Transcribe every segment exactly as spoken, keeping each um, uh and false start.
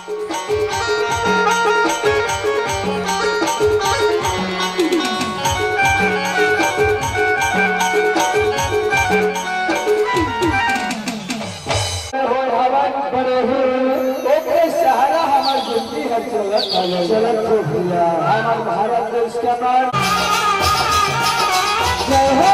हमारे भारत देश का नाम जय हो।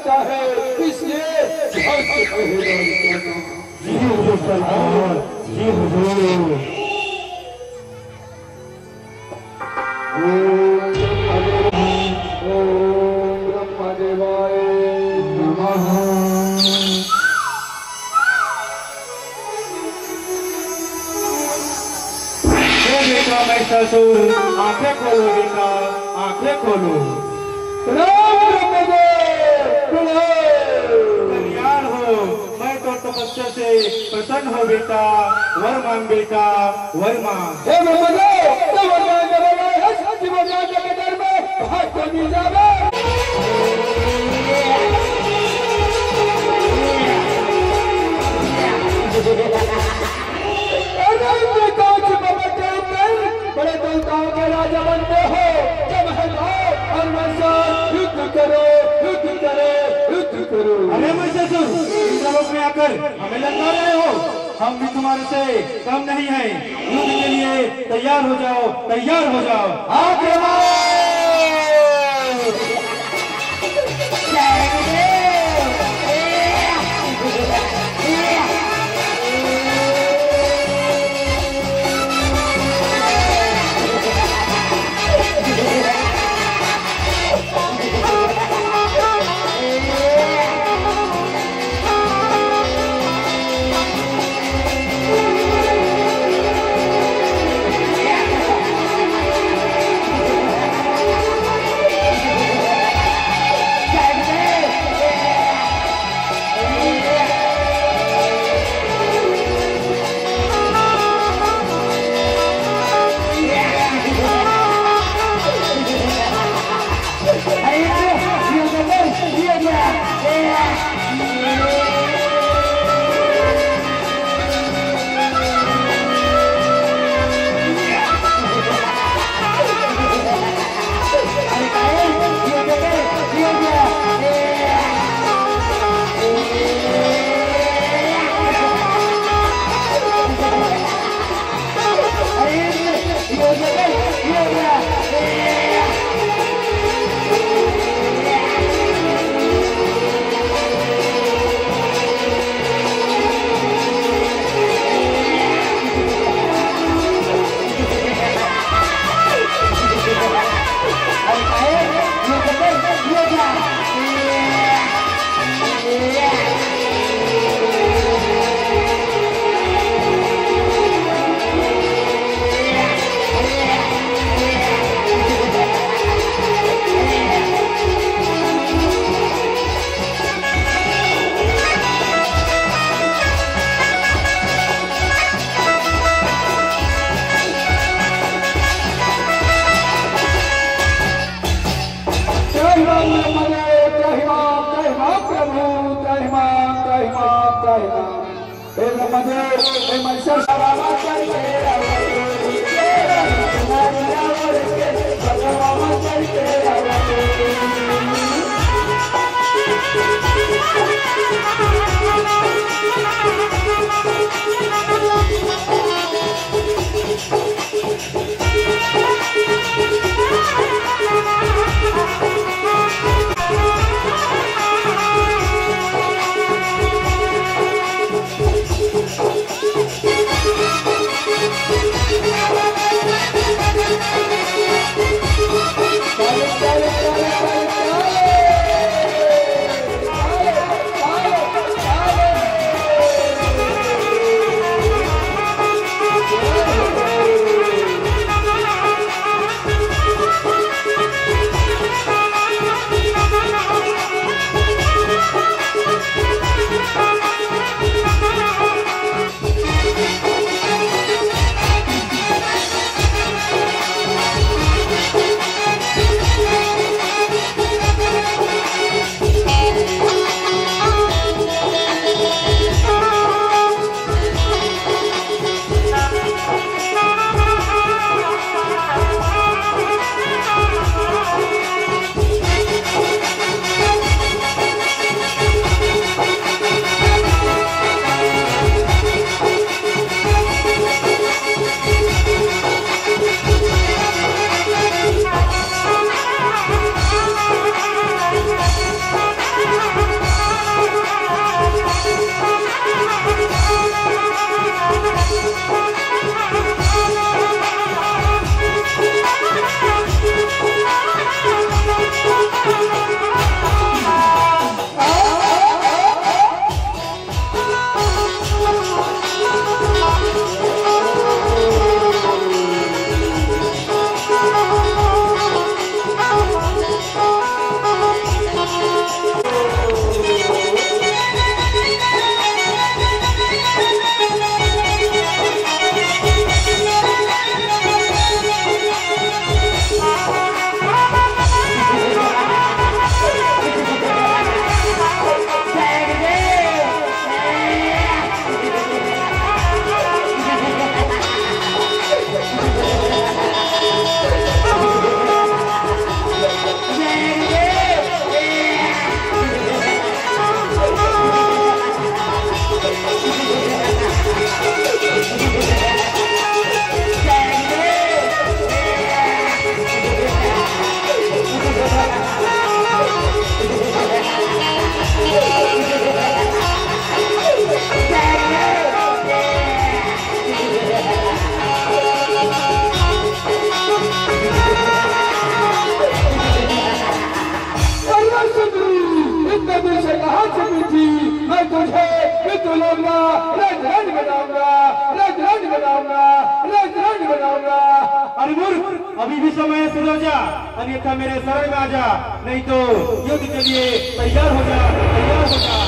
लगता है, इसलिए घर से पहरेदारी करना। जी हुजूर सरकार, जी हुजूर। ओम ब्रह्मदेवाय नमः। बेटा महिषासुर, आंखें खोलो बेटा, आंखें खोलो। प्रणाम ब्रह्मदेव, प्रणाम। तैयार हो, मैं तो तपस्या से प्रसन्न हो बेटा। वर मांग बेटा, वर मांग। हे ब्रह्मदेव, तब वरदान देने आए हैं, सच्ची वरदान के दर में भाग कर दी जावे। अरे कांच बबटे पर बड़े देवताओं के राजा बनते हो, जब है भाव और वैसा युद्ध करो, युद्ध करो, युद्ध करो। अरे महिषासुर, इंद्रलोक में आकर हमें लगा रहे हो? हम भी तुम्हारे से कम नहीं हैं। युद्ध के लिए तैयार हो जाओ, तैयार हो जाओ। आगे अरे मूर्ख, अभी भी समय है, सुधर जा, अन्यथा मेरे शरण में आ जा, नहीं तो युद्ध के लिए तैयार हो जा, तैयार हो जा।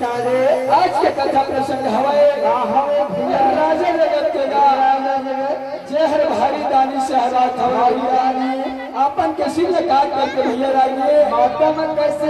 बता दे आज के कथा प्रसंग हवे राजा जगत के जहर भारी दानी सहरा थवाई रानी अपन के सिर काट करके भैया रानी माता मन कैसे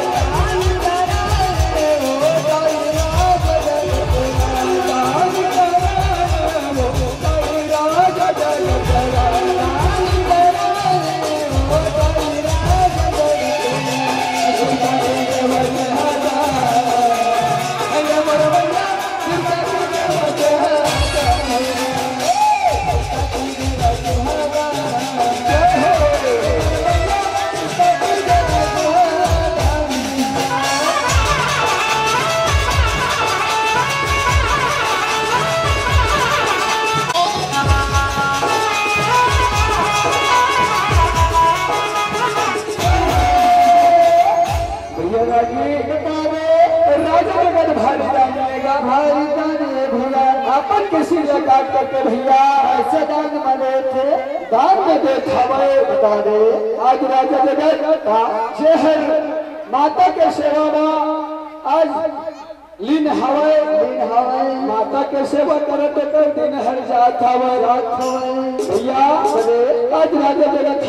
अपन किसी ने काट करके भैया ऐसे दान माने थे दान में दे खावे बता दे आज राजा जगत का जहर माता के सेवा में आज लीन हवे लीन हवे माता के सेवा करते कर दिन हर जात हवे रात हवे भैया आज राजा जगत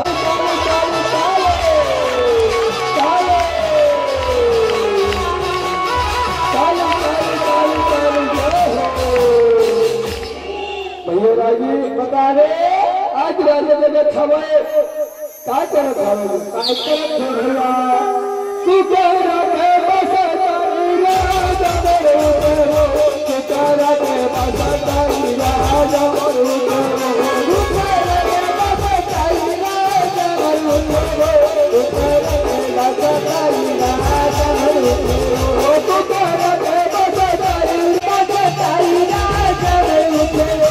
बता दे आज राजा जगत हवे का करत हवे काय करत भैया तू कह रहे बस तारी राजा बरो तू कह रहे बस तारी राजा बरो तू कह रहे बस तारी राजा बरो तू कह रहे बस तारी राजा बरो तू कह रहे बस तारी बस तारी राजा बरो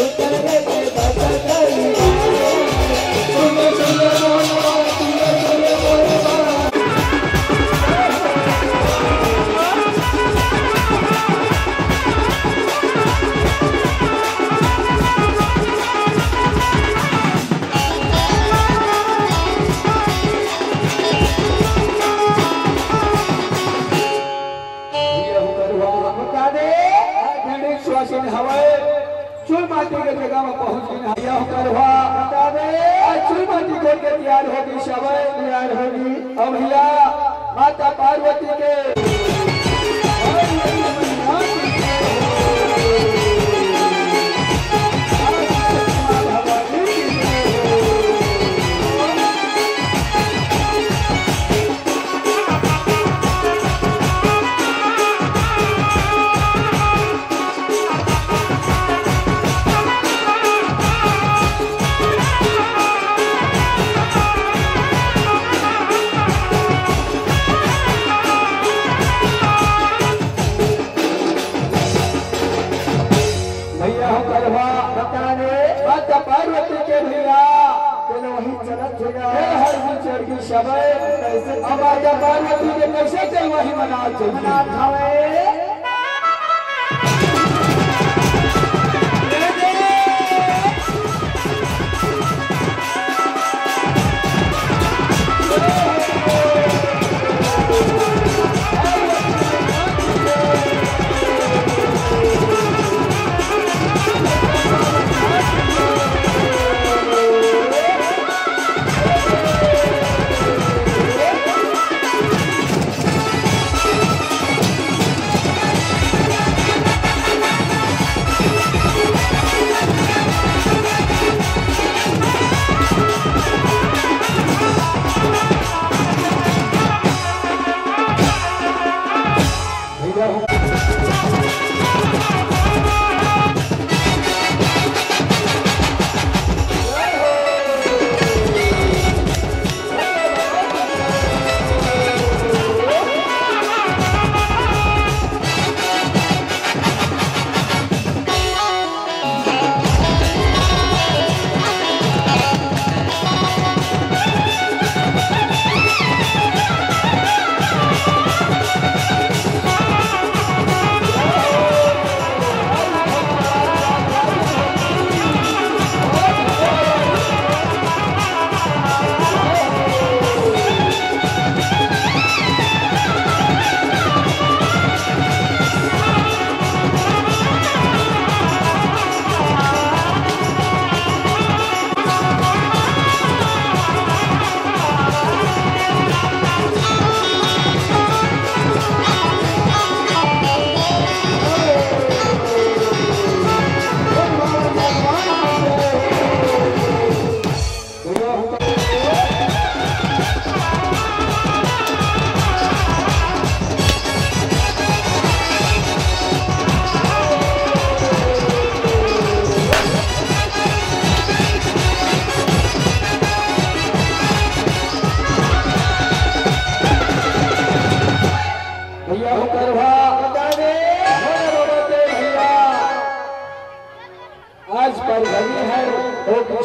चुल माटी के जगह में पहुंच गई यह करवा बता दे चुल माटी को के तैयार होगी शवय तैयार होगी अब भैया माता पार्वती के पार्वती के भैया वही चलत हर चढ़ की शबय अब आजा पार्वती के कैसे चल वही मना चाहिए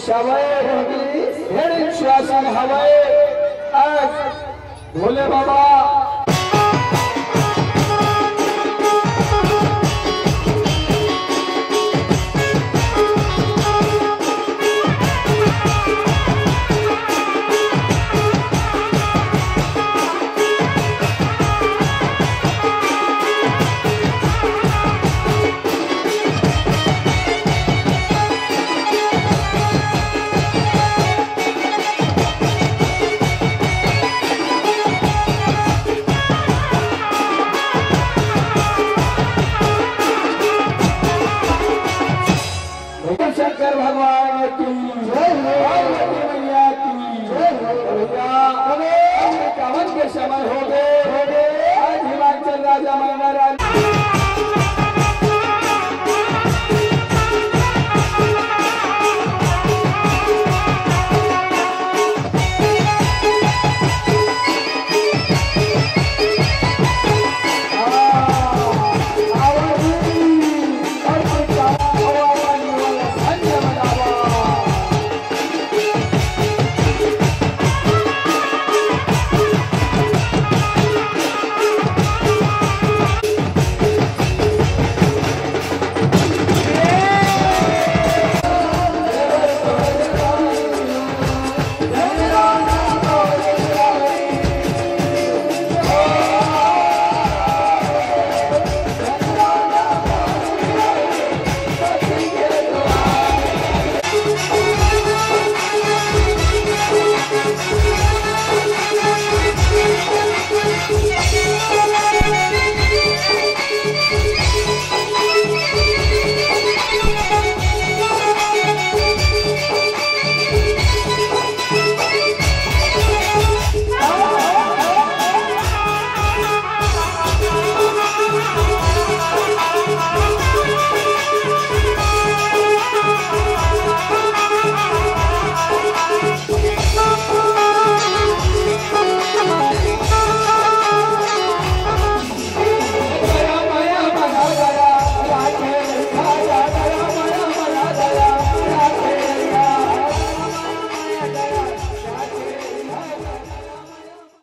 शवय हेडिंग श्वासन हवय आज भोले बाबा